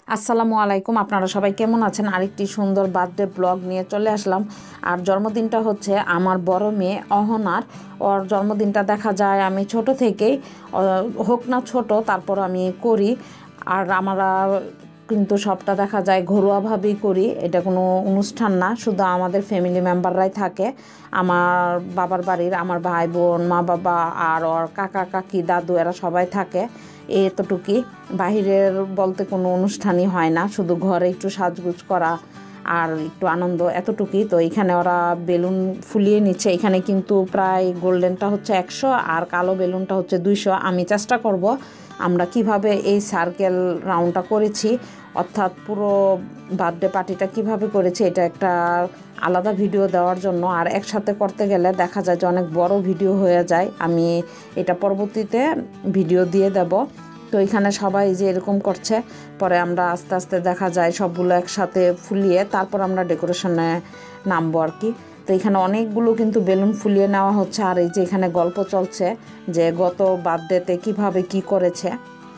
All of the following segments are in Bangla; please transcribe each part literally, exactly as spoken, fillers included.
আসসালামু আলাইকুম, আপনারা সবাই কেমন আছেন? আরেকটি সুন্দর বার্থডে ব্লগ নিয়ে চলে আসলাম। আর জন্মদিনটা হচ্ছে আমার বড় মেয়ে অহনার। ওর জন্মদিনটা দেখা যায় আমি ছোট থেকেই, হোক না ছোট, তারপর আমি করি। আর আমরা কিন্তু সবটা দেখা যায় ঘরোয়াভাবেই করি, এটা কোনো অনুষ্ঠান না, শুধু আমাদের ফ্যামিলি মেম্বাররাই থাকে। আমার বাবার বাড়ির আমার ভাই বোন, মা বাবা আর ওর কাকা কাকি দাদু এরা সবাই থাকে। এতটুকুই, বাহিরের বলতে কোনো অনুষ্ঠানই হয় না, শুধু ঘরে একটু সাজগুজ করা আর একটু আনন্দ, এতটুকুই। তো এখানে ওরা বেলুন ফুলিয়ে নিচ্ছে। এখানে কিন্তু প্রায় গোল্ডেনটা হচ্ছে একশো আর কালো বেলুনটা হচ্ছে দুইশো। আমি চেষ্টা করব আমরা কিভাবে এই সার্কেল রাউন্ডটা করেছি, অর্থাৎ পুরো বার্থডে পার্টিটা কিভাবে করেছি, এটা একটা আলাদা ভিডিও দেওয়ার জন্য। আর একসাথে করতে গেলে দেখা যায় যে অনেক বড় ভিডিও হয়ে যায়, আমি এটা পরবর্তীতে ভিডিও দিয়ে দেব। তো এখানে সবাই যে এরকম করছে, পরে আমরা আস্তে আস্তে দেখা যায় সবগুলো একসাথে ফুলিয়ে তারপর আমরা ডেকোরেশনে নামবো আর কি। তো এখানে অনেকগুলো কিন্তু বেলুন ফুলিয়ে নেওয়া হচ্ছে। আর এই যে এখানে গল্প চলছে যে গত বার্থডেতে কীভাবে কি করেছে।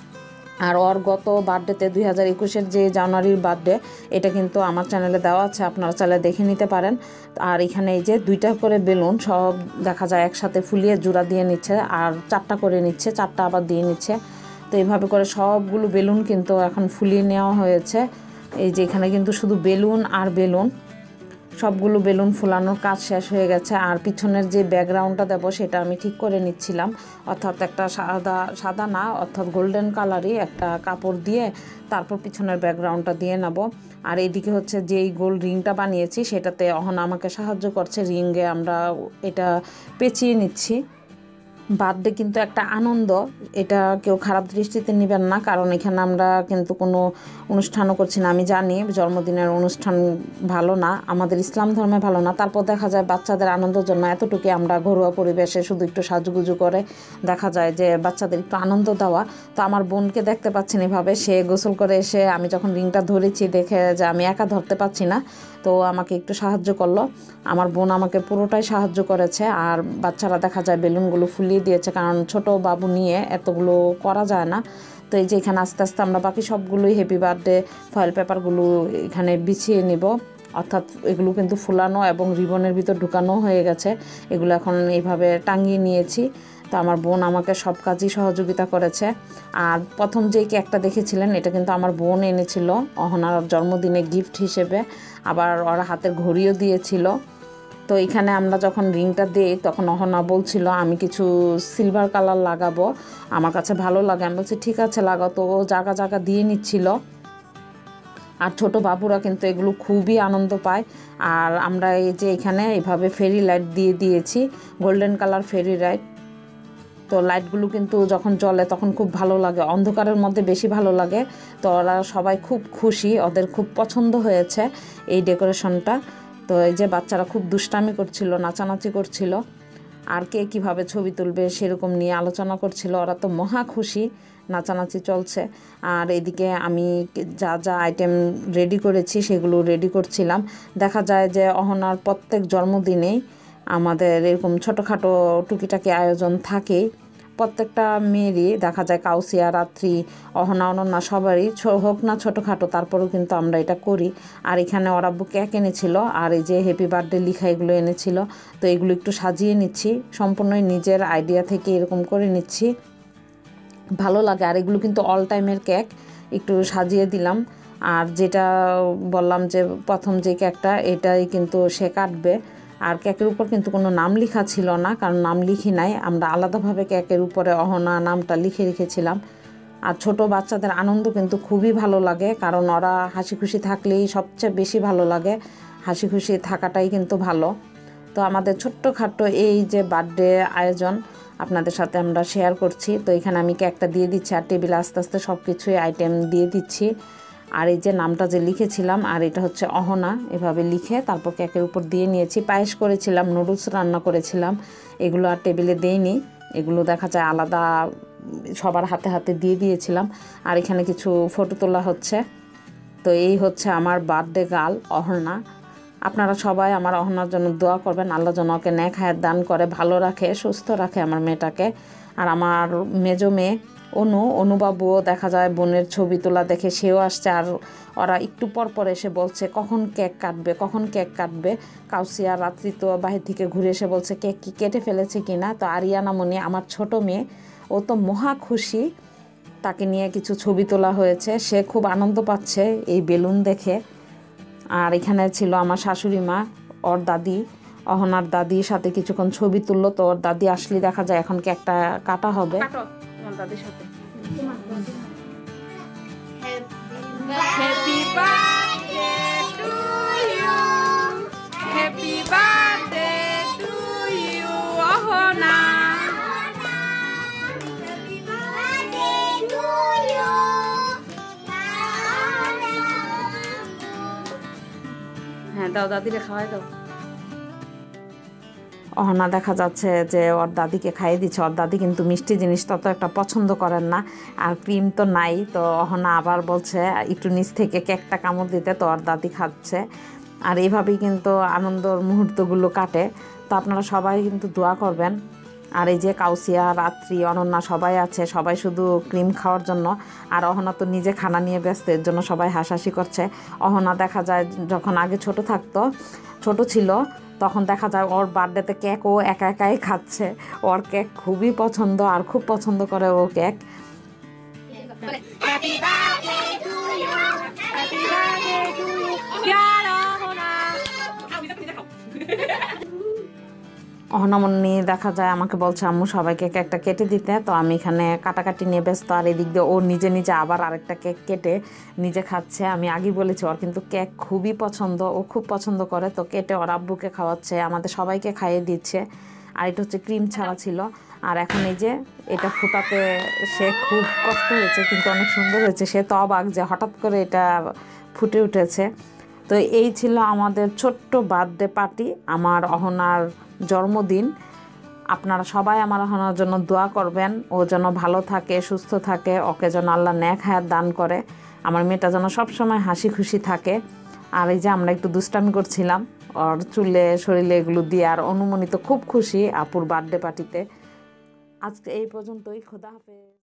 আর ওর গত বার্থডেতে দুই হাজার একুশের যে জানুয়ারির বার্থডে, এটা কিন্তু আমার চ্যানেলে দেওয়া আছে, আপনারা চাইলে দেখে নিতে পারেন। আর এখানে এই যে দুইটা করে বেলুন সব দেখা যায় একসাথে ফুলিয়ে জোড়া দিয়ে নিচ্ছে, আর চারটা করে নিচ্ছে, চারটা আবার দিয়ে নিচ্ছে। তো এইভাবে করে সবগুলো বেলুন কিন্তু এখন ফুলিয়ে নেওয়া হয়েছে। এই যে এখানে কিন্তু শুধু বেলুন আর বেলুন, সবগুলো বেলুন ফুলানোর কাজ শেষ হয়ে গেছে। আর পিছনের যে ব্যাকগ্রাউন্ডটা দেবো সেটা আমি ঠিক করে নিচ্ছিলাম, অর্থাৎ একটা সাদা সাদা না অর্থাৎ গোল্ডেন কালারই একটা কাপড় দিয়ে তারপর পিছনের ব্যাকগ্রাউন্ডটা দিয়ে নেব। আর এইদিকে হচ্ছে যেই গোল রিংটা বানিয়েছি সেটাতে অহনা আমাকে সাহায্য করছে, রিংয়ে আমরা এটা পেঁচিয়ে নিচ্ছি। বার্থডে কিন্তু একটা আনন্দ, এটা কেউ খারাপ দৃষ্টিতে নেবেন না, কারণ এখানে আমরা কিন্তু কোনো অনুষ্ঠানও করছি না। আমি জানি জন্মদিনের অনুষ্ঠান ভালো না, আমাদের ইসলাম ধর্মে ভালো না, তারপর দেখা যায় বাচ্চাদের আনন্দের জন্য এতটুকু আমরা ঘরোয়া পরিবেশে শুধু একটু সাজুগুজু করে দেখা যায় যে বাচ্চাদের একটু আনন্দ দেওয়া। তো আমার বোনকে দেখতে পাচ্ছেন এভাবে, সে গোসল করে এসে আমি যখন রিংটা ধরেছি দেখে যে আমি একা ধরতে পারছি না, তো আমাকে একটু সাহায্য করলো। আমার বোন আমাকে পুরোটাই সাহায্য করেছে। আর বাচ্চারা দেখা যায় বেলুনগুলো ফুলিয়ে দিয়েছে, কারণ ছোট বাবু নিয়ে এতগুলো করা যায় না। তো এই যে এখানে আস্তে আস্তে আমরা বাকি সবগুলোই হ্যাপি বার্থডে ফয়েল পেপারগুলো এখানে বিছিয়ে নিব, অর্থাৎ এগুলো কিন্তু ফুলানো এবং রিবনের ভিতর ঢুকানো হয়ে গেছে। এগুলো এখন এইভাবে টাঙিয়ে নিয়েছি। তো আমার বোন আমাকে সব কাজই সহযোগিতা করেছে। আর প্রথম যে কেকটা দেখেছিলেন এটা কিন্তু আমার বোন এনেছিল অহনার জন্মদিনে গিফট হিসেবে, আবার ওরা হাতের ঘড়িও দিয়েছিল। তো এখানে আমরা যখন রিংটা দিই তখন অহনা বলছিল আমি কিছু সিলভার কালার লাগাবো, আমার কাছে ভালো লাগে। আমি বলছি ঠিক আছে লাগাও। তো ও জায়গা জায়গা দিয়ে নিচ্ছিল। আর ছোট বাবুরা কিন্তু এগুলো খুবই আনন্দ পায়। আর আমরা এই যে এখানে এইভাবে ফেরি লাইট দিয়ে দিয়েছি, গোল্ডেন কালার ফেরি লাইট। তো লাইটগুলো কিন্তু যখন জ্বলে তখন খুব ভালো লাগে, অন্ধকারের মধ্যে বেশি ভালো লাগে। তো ওরা সবাই খুব খুশি, ওদের খুব পছন্দ হয়েছে এই ডেকোরেশনটা। তো এই যে বাচ্চারা খুব দুষ্টামি করছিল, নাচানাচি করছিল, আর কে কীভাবে ছবি তুলবে সেরকম নিয়ে আলোচনা করছিল। ওরা তো মহা খুশি, নাচানাচি চলছে। আর এদিকে আমি যা যা আইটেম রেডি করেছি সেগুলো রেডি করছিলাম। দেখা যায় যে অহনার প্রত্যেক জন্মদিনেই আমাদের এরকম ছোটোখাটো টুকিটাকি আয়োজন থাকেই, প্রত্যেকটা মেয়েরই দেখা যায়, কাউসিয়া, রাত্রি, অহনা, অনন্যা সবারই হোক না ছোটোখাটো, তারপরেও কিন্তু আমরা এটা করি। আর এখানে ওর আব্বু কেক এনেছিল, আর এই যে হ্যাপি বার্থডে লিখা এগুলো এনেছিল। তো এগুলো একটু সাজিয়ে নিচ্ছি, সম্পূর্ণই নিজের আইডিয়া থেকে এরকম করে নিচ্ছি, ভালো লাগে। আর এগুলো কিন্তু অল টাইমের কেক, একটু সাজিয়ে দিলাম। আর যেটা বললাম যে প্রথম যে কেকটা এটাই কিন্তু সে কাটবে। আর কেকের উপর কিন্তু কোনো নাম লেখা ছিল না, কারণ নাম লিখি নাই, আমরা আলাদাভাবে কেকের উপরে অহনা নামটা লিখে রেখেছিলাম। আর ছোট বাচ্চাদের আনন্দ কিন্তু খুবই ভালো লাগে, কারণ ওরা হাসি খুশি থাকলেই সবচেয়ে বেশি ভালো লাগে, হাসি খুশি থাকাটাই কিন্তু ভালো। তো আমাদের ছোট্টখাট্টো এই যে বার্থডে আয়োজন আপনাদের সাথে আমরা শেয়ার করছি। তো এখানে আমি কেকটা দিয়ে দিচ্ছি, আর টেবিলে আস্তে আস্তে সব কিছুই আইটেম দিয়ে দিচ্ছি। আর এই যে নামটা যে লিখেছিলাম, আর এটা হচ্ছে অহনা, এভাবে লিখে তারপর কেকের উপর দিয়ে নিয়েছি। পায়েস করেছিলাম, নুডলস রান্না করেছিলাম, এগুলো আর টেবিলে দেইনি, এগুলো দেখা যায় আলাদা সবার হাতে হাতে দিয়ে দিয়েছিলাম। আর এখানে কিছু ফটো তোলা হচ্ছে। তো এই হচ্ছে আমার বার্থডে গার্ল অহনা। আপনারা সবাই আমার অহনার জন্য দোয়া করবেন, আল্লাহ যেন ওকে নেক হায়াত দান করে, ভালো রাখে, সুস্থ রাখে আমার মেয়েটাকে। আর আমার মেজো মেয়ে অনু অনুবাবুও দেখা যায় বোনের ছবি তোলা দেখে সেও আসছে। আর ওরা একটু পর পর এসে বলছে কখন কেক কাটবে কখন কেক কাটবে। কাউসিয়া রাত্রি তো বাহির থেকে ঘুরে এসে বলছে কেক কি কেটে ফেলেছে কি না। তো আরিয়ানা মনি আমার ছোট মেয়ে, ও তো মহা খুশি, তাকে নিয়ে কিছু ছবি তোলা হয়েছে, সে খুব আনন্দ পাচ্ছে এই বেলুন দেখে। আর এখানে ছিল আমার শাশুড়ি মা, ওর দাদি, অহনার দাদির সাথে কিছুক্ষণ ছবি তুললো। তো ওর দাদি আসলে দেখা যায় এখন কেকটা কাটা হবে। দাদির সাথে happy birthday to you, happy birthday to you Ahona. হ্যাঁ দাও, দাদিরে খাওয়াই দাও। অহনা দেখা যাচ্ছে যে ওর দাদিকে খাইয়ে দিচ্ছে। ওর দাদি কিন্তু মিষ্টি জিনিস তত একটা পছন্দ করেন না, আর ক্রিম তো নাই। তো অহনা আবার বলছে একটু নিচ থেকে কেকটা কামড় দিতে, তো ওর দাদি খাচ্ছে। আর এইভাবেই কিন্তু আনন্দর মুহূর্তগুলো কাটে। তো আপনারা সবাই কিন্তু দোয়া করবেন। আর এই যে কাউসিয়া, রাত্রি, অনন্যা সবাই আছে, সবাই শুধু ক্রিম খাওয়ার জন্য। আর অহনা তো নিজে খানা নিয়ে ব্যস্ত, এর জন্য সবাই হাসাহাসি করছে। অহনা দেখা যায় যখন আগে ছোট থাকতো, ছোট ছিল, তখন দেখা যায় ওর বার্থডেতে কেক ও একা একাই খাচ্ছে। ওর কেক খুবই পছন্দ, আর খুব পছন্দ করে ও কেক। অহনামনি দেখা যায় আমাকে বলছে আম্মু সবাইকে কেকটা কেটে দিতে। তো আমি এখানে কাটাকাটি নিয়ে ব্যস্ত, আর এদিক দিয়ে ও নিজে নিজে আবার আরেকটা কেক কেটে নিজে খাচ্ছে। আমি আগেই বলেছি ওর কিন্তু কেক খুবই পছন্দ, ও খুব পছন্দ করে। তো কেটে ওর আব্বুকে খাওয়াচ্ছে, আমাদের সবাইকে খাইয়ে দিচ্ছে। আর এটা হচ্ছে ক্রিম ছাড়া ছিল। আর এখন এই যে এটা ফোটাতে সে খুব কষ্ট হয়েছে, কিন্তু অনেক সুন্দর হয়েছে। সে তো অবাক যে হঠাৎ করে এটা ফুটে উঠেছে। তো এই ছিল আমাদের ছোট্ট বার্থডে পার্টি, আমার অহনার জন্মদিন। আপনারা সবাই আমার অহনার জন্য দোয়া করবেন, ও যেন ভালো থাকে, সুস্থ থাকে, ওকে যেন আল্লাহ নেক হায়াত দান করে, আমার মেয়েটা যেন সবসময় হাসি খুশি থাকে। আর এই যে আমরা একটু দুষ্টামি করছিলাম ওর চুলে শরীরে এগুলো দিয়ে। আর অনুমনি তো খুব খুশি আপুর বার্থডে পার্টিতে। আজকে এই পর্যন্তই, খোদা হাফেজ।